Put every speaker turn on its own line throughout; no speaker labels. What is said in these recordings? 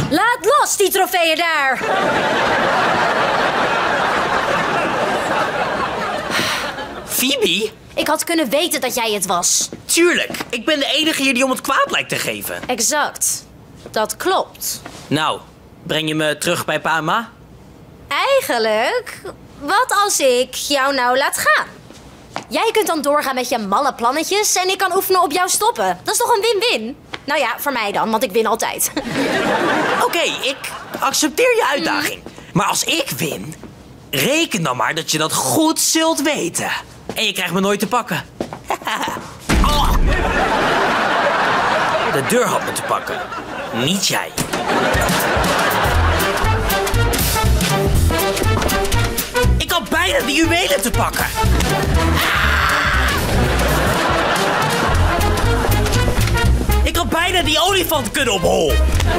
Laat los die trofeeën daar!
Phoebe?
Ik had kunnen weten dat jij het was.
Tuurlijk, ik ben de enige hier die om het kwaad lijkt te geven.
Exact. Dat klopt.
Nou, breng je me terug bij pa en ma?
Eigenlijk, wat als ik jou nou laat gaan? Jij kunt dan doorgaan met je malle plannetjes en ik kan oefenen op jou stoppen. Dat is toch een win-win? Nou ja, voor mij dan, want ik win altijd.
Oké, ik accepteer je uitdaging. Maar als ik win, reken dan maar dat je dat goed zult weten. En je krijgt me nooit te pakken. Oh. De deur had me te pakken. Niet jij. Ik had bijna de juwelen te pakken. Ik had bijna die olifant kunnen op hol.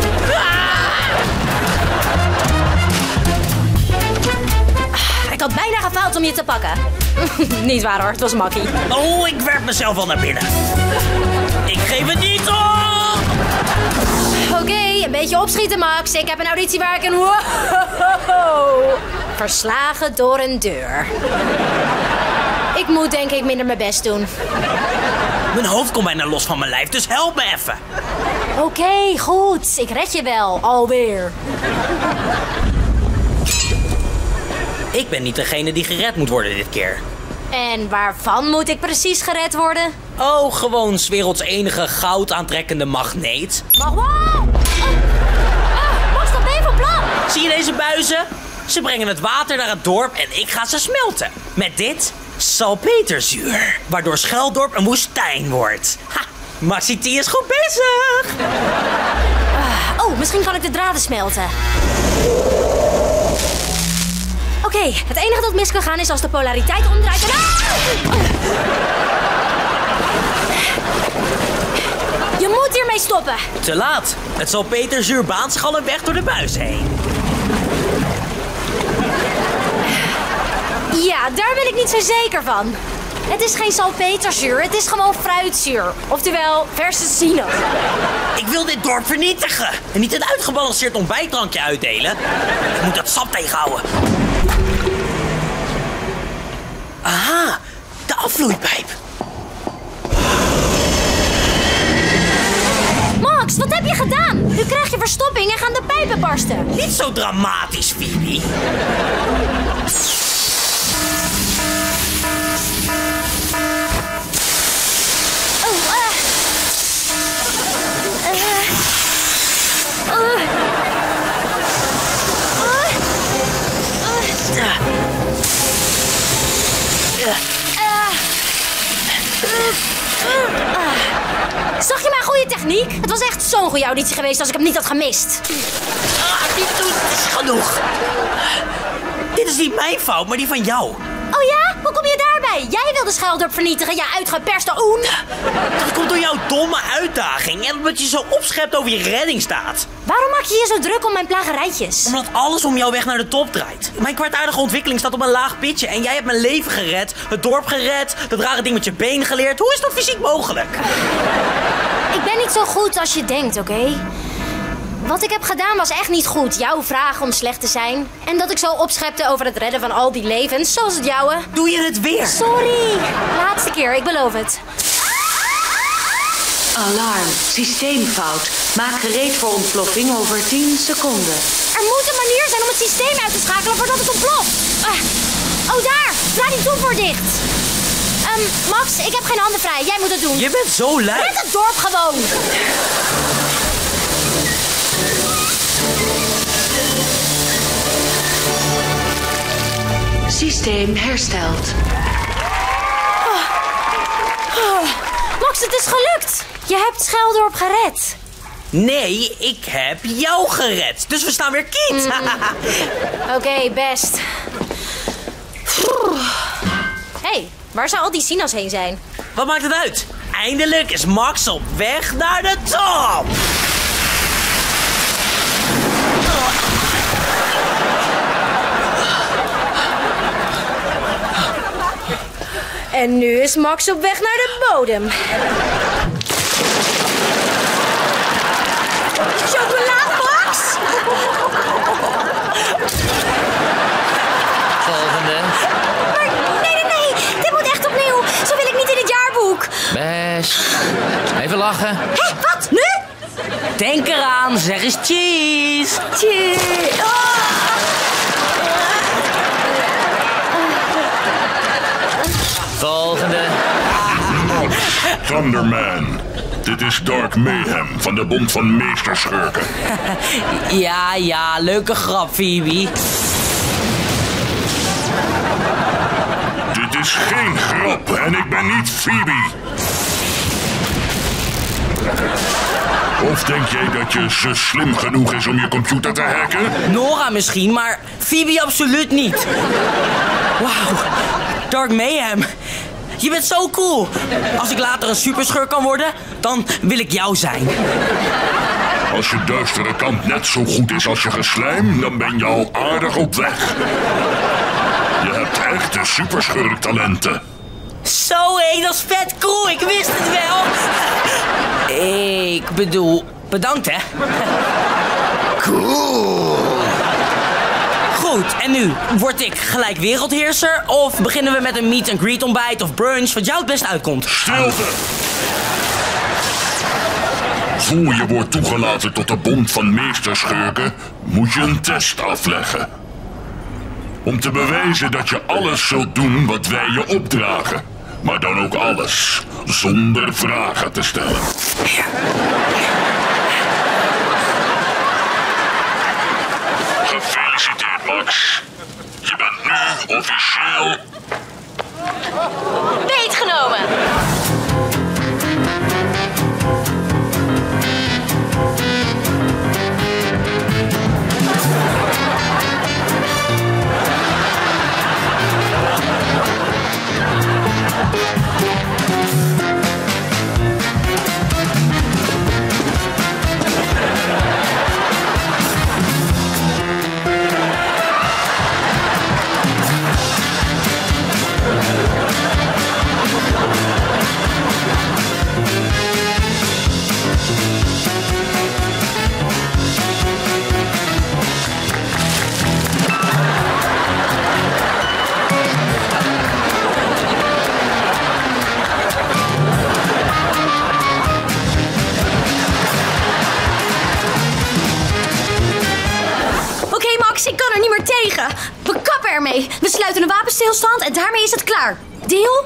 Ik had bijna gefaald om je te pakken. Niet waar hoor, het was makkie.
Oh, ik werp mezelf al naar binnen. Ik geef het niet op!
Oké, een beetje opschieten, Max. Ik heb een auditie waar ik een... Wow. Verslagen door een deur. Ik moet denk ik minder mijn best doen.
Mijn hoofd komt bijna los van mijn lijf, dus help me even.
Oké, goed. Ik red je wel, alweer.
Ik ben niet degene die gered moet worden dit keer.
En waarvan moet ik precies gered worden?
Oh, gewoon 's werelds enige goud aantrekkende magneet.
Maar wow! Max, dat ben je van plan?
Zie je deze buizen? Ze brengen het water naar het dorp en ik ga ze smelten. Met dit salpeterzuur. Waardoor Scheldorp een woestijn wordt. Ha! Maxi T is goed bezig.
Oh, misschien kan ik de draden smelten. Oké, het enige dat mis kan gaan is als de polariteit omdraait en... Je moet hiermee stoppen.
Te laat. Het salpeterzuur baant zich al een weg door de buis heen.
Ja, daar ben ik niet zo zeker van. Het is geen salpeterzuur, het is gewoon fruitzuur. Oftewel, verse sinaasappel.
Ik wil dit dorp vernietigen. En niet een uitgebalanceerd ontbijtdrankje uitdelen. Ik moet dat sap tegenhouden. Aha, de afvloeipijp.
Max, wat heb je gedaan? Nu krijg je verstopping en gaan de pijpen barsten.
Niet zo dramatisch, Phoebe.
Zag je mijn goede techniek? Het was echt zo'n goede auditie geweest als ik hem niet had gemist.
Dit is genoeg. Dit is niet mijn fout, maar die van jou.
Oh ja? Hoe kom je daarbij? Jij wilde Scheldorp vernietigen, je uitgeperste oen.
Dat komt door jouw domme uitdaging en omdat je zo opschept over je reddingstaat.
Waarom maak je je zo druk om mijn plagerijtjes?
Omdat alles om jouw weg naar de top draait. Mijn kwaadaardige ontwikkeling staat op een laag pitje en jij hebt mijn leven gered, het dorp gered, dat rare ding met je been geleerd. Hoe is dat fysiek mogelijk?
Ik ben niet zo goed als je denkt, oké? Wat ik heb gedaan was echt niet goed. Jouw vraag om slecht te zijn. En dat ik zo opschepte over het redden van al die levens, zoals het jouwe.
Doe je het weer?
Sorry. Laatste keer, ik beloof het.
Alarm. Systeemfout. Maak gereed voor ontploffing over 10 seconden.
Er moet een manier zijn om het systeem uit te schakelen voordat het ontploft. Oh, daar. Draai die toevoer dicht. Max, ik heb geen handen vrij. Jij moet het doen.
Je bent zo lui.
Red het dorp gewoon.
Systeem hersteld.
Max, het is gelukt. Je hebt Scheldorp gered.
Nee, ik heb jou gered. Dus we staan weer kiet.
Oké, best. Hey, waar zou al die sinaas heen zijn?
Wat maakt het uit? Eindelijk is Max op weg naar de top.
En nu is Max op weg naar de bodem. Chocola, Max?
Dan zeg eens cheese.
Cheese.
Volgende.
Thunderman. Dit is Dark Mayhem van de Bond van Meesterschurken.
Ja, leuke grap, Phoebe.
Dit is geen grap en ik ben niet Phoebe. Of denk jij dat je zo slim genoeg is om je computer te hacken?
Nora misschien, maar Phoebe absoluut niet. Wauw, Dark Mayhem. Je bent zo cool. Als ik later een superschurk kan worden, dan wil ik jou zijn.
Als je duistere kant net zo goed is als je geslijm, dan ben je al aardig op weg. Je hebt echte superschurktalenten.
Zo hé, dat is vet cool. Ik wist het wel. Ik bedoel, bedankt hè.
Cool.
Goed, en nu? Word ik gelijk wereldheerser? Of beginnen we met een meet-and-greet ontbijt of brunch, wat jou het best uitkomt?
Stilte! Voor je wordt toegelaten tot de Bond van Meesterschurken, moet je een test afleggen. Om te bewijzen dat je alles zult doen wat wij je opdragen. Maar dan ook alles, zonder vragen te stellen. Gefeliciteerd, Max. Je bent nu officieel...
Beetgenomen. Ik kan er niet meer tegen. We kappen ermee. We sluiten een wapenstilstand en daarmee is het klaar. Deal?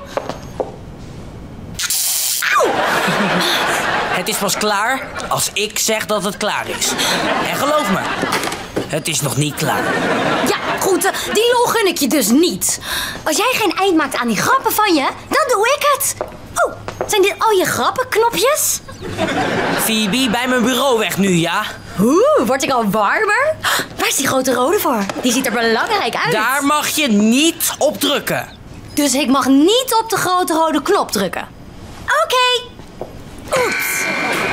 Auw!
Het is pas klaar als ik zeg dat het klaar is. En geloof me, het is nog niet klaar.
Ja, goed. Die lol gun ik je dus niet. Als jij geen eind maakt aan die grappen van je, dan doe ik het. Oh, zijn dit al je grappenknopjes?
Phoebe, bij mijn bureau weg nu, ja?
Word ik al warmer? Waar is die grote rode voor? Die ziet er belangrijk uit.
Daar mag je niet op drukken.
Dus ik mag niet op de grote rode knop drukken. Oké. Oeps.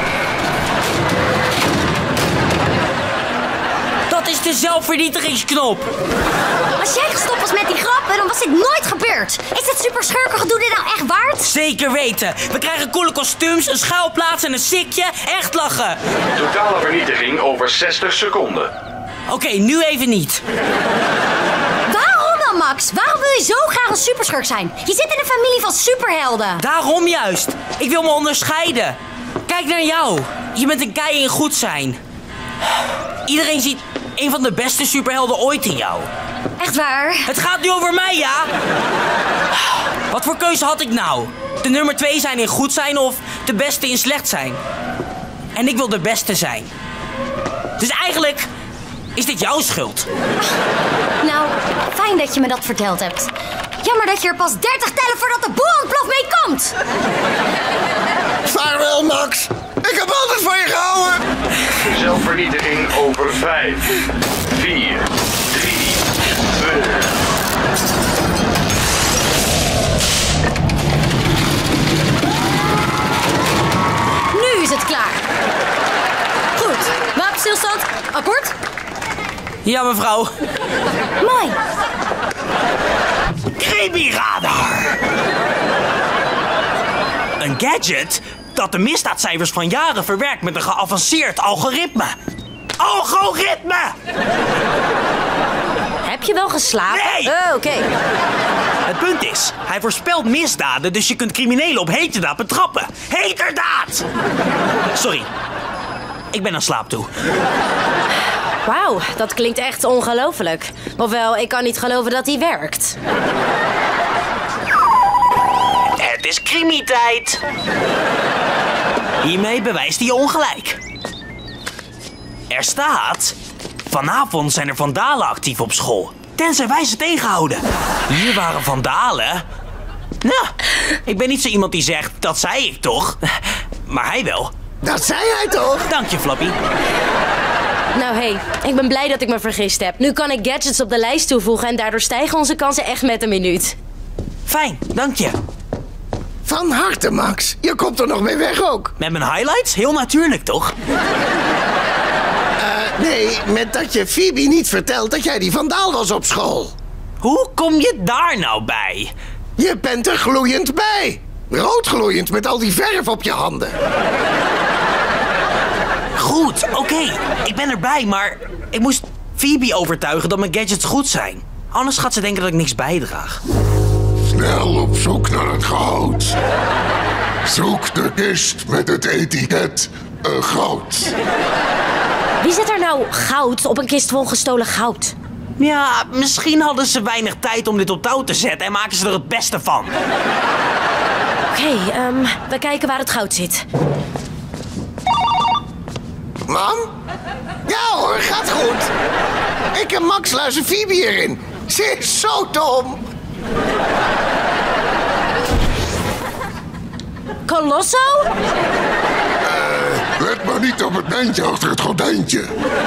Dat is de zelfvernietigingsknop.
Als jij gestopt was met die grappen, dan was dit nooit gebeurd. Is dit superschurkengedoe dit nou echt waard?
Zeker weten. We krijgen coole kostuums, een schuilplaats en een sikje. Echt lachen.
Totale vernietiging over 60 seconden.
Oké, nu even niet.
Waarom dan, Max? Waarom wil je zo graag een superschurk zijn? Je zit in een familie van superhelden.
Daarom juist. Ik wil me onderscheiden. Kijk naar jou. Je bent een kei in goed zijn. Iedereen ziet een van de beste superhelden ooit in jou.
Echt waar?
Het gaat nu over mij, ja? Wat voor keuze had ik nou? De nummer 2 zijn in goed zijn of de beste in slecht zijn? En ik wil de beste zijn. Dus eigenlijk is dit jouw schuld.
Nou, fijn dat je me dat verteld hebt. Jammer dat je er pas 30 tellen voordat de boel ontploft mee komt.
Vaarwel, Max. Ik heb altijd van je gehouden.
Zelfvernietiging over 5, 4, 3, 2...
Nu is het klaar. Goed, wapenstilstand, akkoord?
Ja, mevrouw.
Mooi.
Creepy-radar. Een gadget dat de misdaadcijfers van jaren verwerkt met een geavanceerd algoritme. Algoritme!
Heb je wel geslapen?
Nee!
Oké.
Het punt is, hij voorspelt misdaden, dus je kunt criminelen op heterdaad betrappen. Heterdaad! Sorry. Ik ben aan slaap toe.
Wauw, dat klinkt echt ongelooflijk. Ofwel, ik kan niet geloven dat hij werkt.
Het is crimi-tijd. Hiermee bewijst hij je ongelijk. Er staat... Vanavond zijn er vandalen actief op school. Tenzij wij ze tegenhouden. Hier waren vandalen. Nou, ik ben niet zo iemand die zegt, dat zei ik toch? Maar hij wel.
Dat zei hij toch?
Dank je, Flappy.
Nou hé, ik ben blij dat ik me vergist heb. Nu kan ik gadgets op de lijst toevoegen en daardoor stijgen onze kansen echt met een minuut.
Fijn, dank je.
Van harte, Max. Je komt er nog mee weg ook.
Met mijn highlights? Heel natuurlijk, toch?
Nee, met dat je Phoebe niet vertelt dat jij die vandaal was op school.
Hoe kom je daar nou bij?
Je bent er gloeiend bij. Roodgloeiend met al die verf op je handen.
Goed, oké. Ik ben erbij, maar ik moest Phoebe overtuigen dat mijn gadgets goed zijn. Anders gaat ze denken dat ik niks bijdraag.
Snel op zoek naar het goud. Zoek de kist met het etiket goud.
Wie zet er nou goud op een kist vol gestolen goud?
Ja, misschien hadden ze weinig tijd om dit op touw te zetten en maken ze er het beste van.
Oké, we kijken waar het goud zit.
Mam? Ja hoor, gaat goed. Ik en Max luisteren Phoebe hierin. Ze is zo dom.
Colosso?
Let maar niet op het nijntje achter het gordijntje.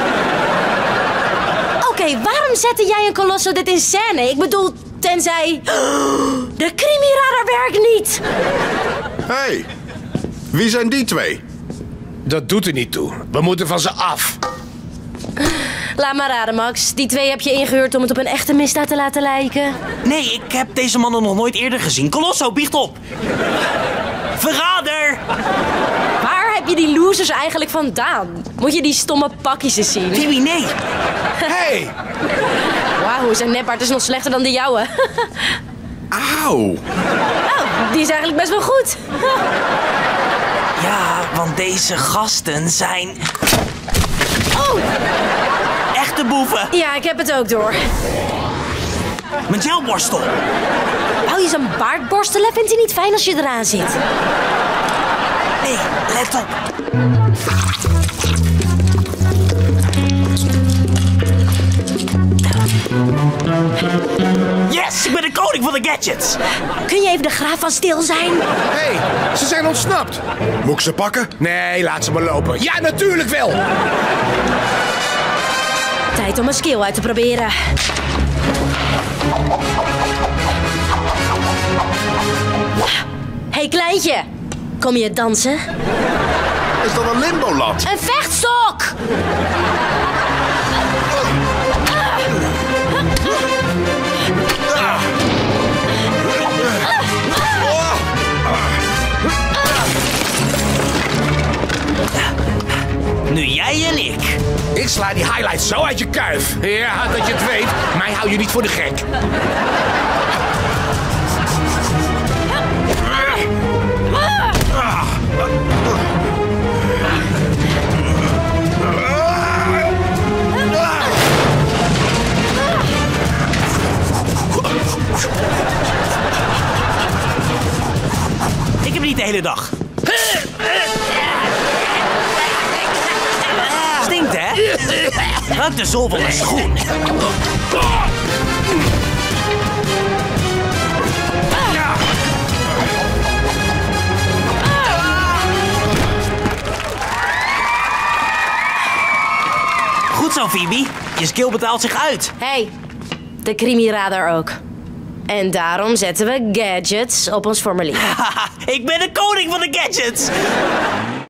Oké, waarom zette jij en Colosso dit in scène? Ik bedoel, tenzij... De crimiradar werkt niet!
Hey, wie zijn die twee?
Dat doet er niet toe. We moeten van ze af.
Laat maar raden, Max. Die twee heb je ingehuurd om het op een echte misdaad te laten lijken.
Nee, ik heb deze mannen nog nooit eerder gezien. Colosso, biecht op! Verrader!
Waar heb je die losers eigenlijk vandaan? Moet je die stomme pakjes eens zien?
Phoebe, nee!
Hey!
Wauw, zijn nepbaard is nog slechter dan de jouwe.
Auw.
Oh, die is eigenlijk best wel goed.
Ja, want deze gasten zijn...
Oh!
echte boeven!
Ja, ik heb het ook door.
Mijn gelborstel!
Wou je zijn baard borstelen? Vindt hij niet fijn als je eraan zit?
Nee, let op! Yes, ik ben de koning van de gadgets!
Kun je even de graaf van stil zijn?
Hey, ze zijn ontsnapt.
Moet ik ze pakken?
Nee, laat ze maar lopen. Ja, natuurlijk wel.
Tijd om een skill uit te proberen. Hey kleintje, kom je dansen?
Is dat een limbolat?
Een vechtstok!
Nu jij en ik.
Ik sla die highlights zo uit je kuif. Ja, dat je het weet. Mij hou je niet voor de gek.
Ik heb niet de hele dag. Stinkt, hè? Ruik de zool van mijn schoen. Goed zo, Phoebe. Je skill betaalt zich uit.
Hey, de crimiradar ook. En daarom zetten we gadgets op ons formulier.
Ik ben de koning van de gadgets.